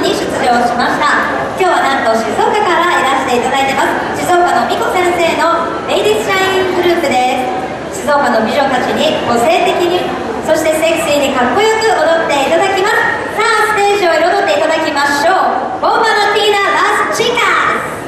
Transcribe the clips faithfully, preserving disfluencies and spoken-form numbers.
に出場しました。今日はなんと静岡からいらしていただいてます。静岡の美子先生のレイディスシャイングループです。静岡の美女たちに個性的に、そしてセクシーにかっこよく踊っていただきます。さあ、ステージを彩っていただきましょう。ボンバのティーナ・ラス・チカス。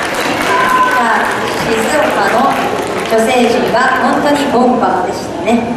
静岡の女性陣は本当にボンバーでしたね。